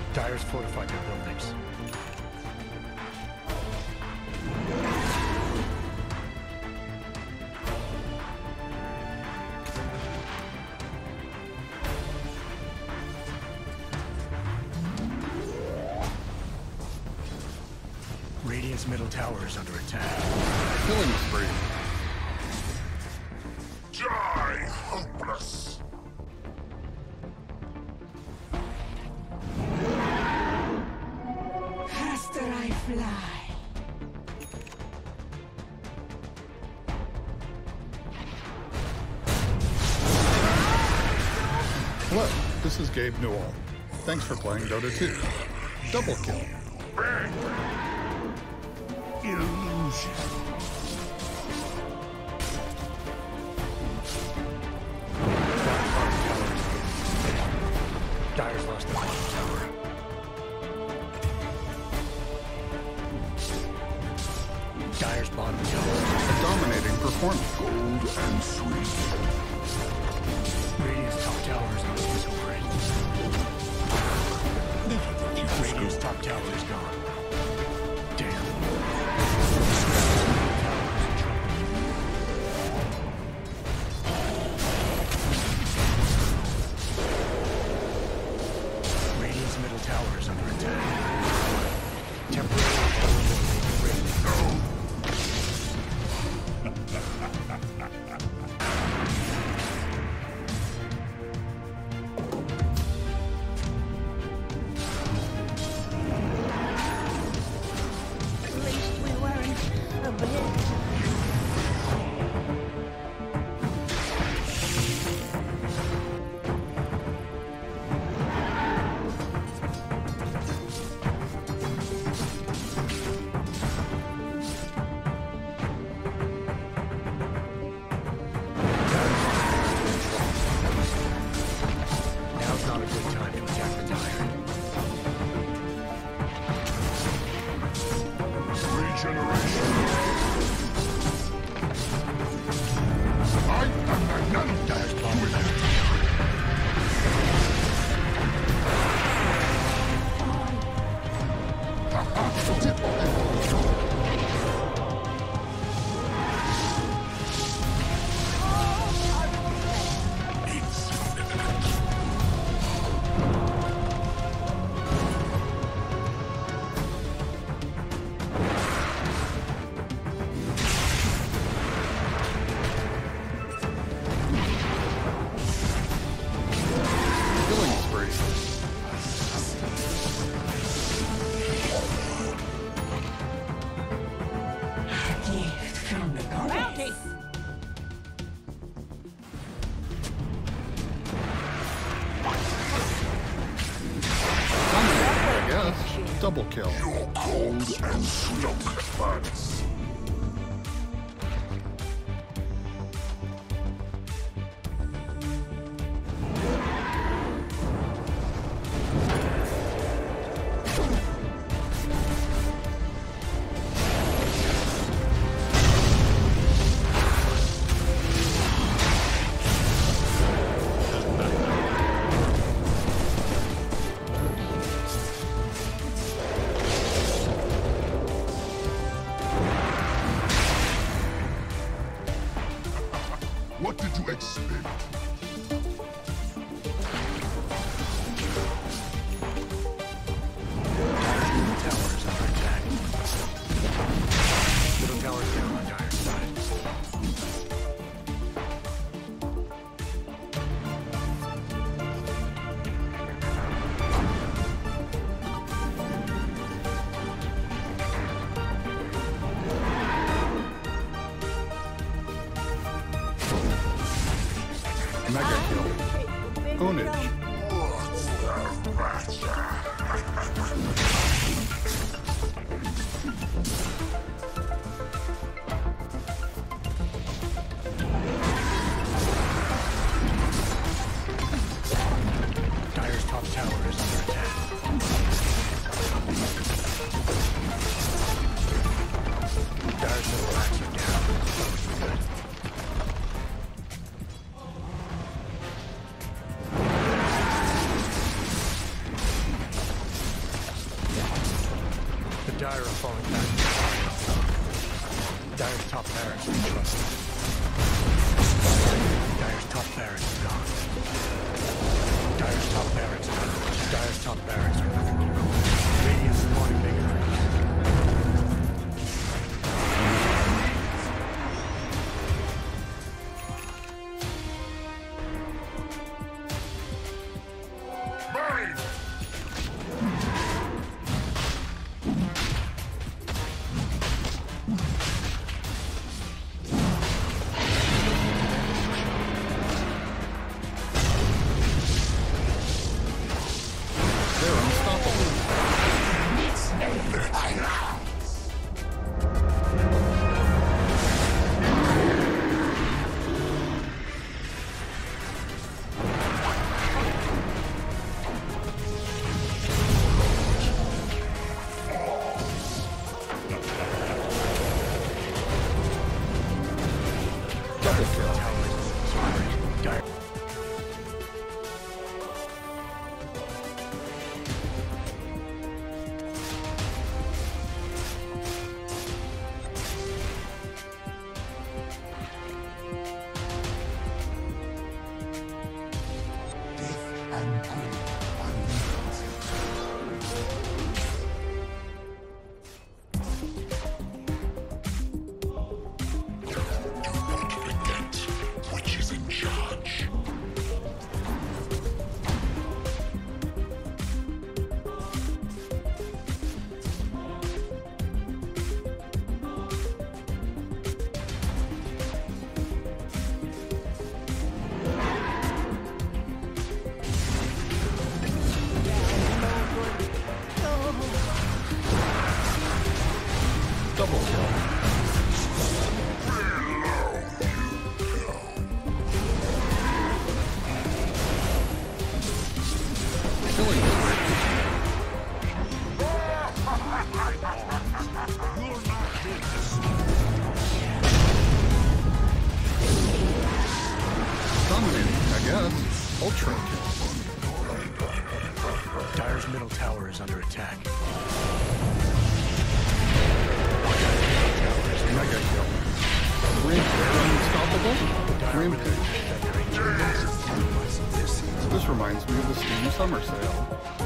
Dire's fortified their buildings. Radiant's middle tower is under attack. Killing spree. Die, hopeless! Faster I fly. Hello, this is Gabe Newell. Thanks for playing Dota 2. Double kill. Illusion. Dire's lost the bottom tower. Dire's bottom tower. A dominating performance. Cold and sweet. Radiant's top tower is under missile threat. Radiant's top tower is gone. Middle tower is under attack. At least we weren't a bit. Now's not a good time to attack the Dire. Regeneration. I am none of Dire's bomb is under Killing spree. Gift from the goddess. I guess. Double kill. your cold and sweet buds. What did you expect? Dire's middle tower is under attack. Middle tower is down on Dire's side. Mega kill. Ownage. What's the matter? Dire's top tower is under attack. Dire's middle racks are down. Good. Dire are falling back. Dire's top barracks are trusted. Dire's top barracks are gone. Dire's top barracks are gone. Dire's top barracks are nothing to go. Radiant's spawning bigger. They're unstoppable. Double kill. Dire. And good do not forget which is in charge. Double kill. Killing spree. Dominating, I guess. Ultra kill. Dire's middle tower is under attack. Mega kill. They're unstoppable. Rampage. This reminds me of the Steam Summer Sale.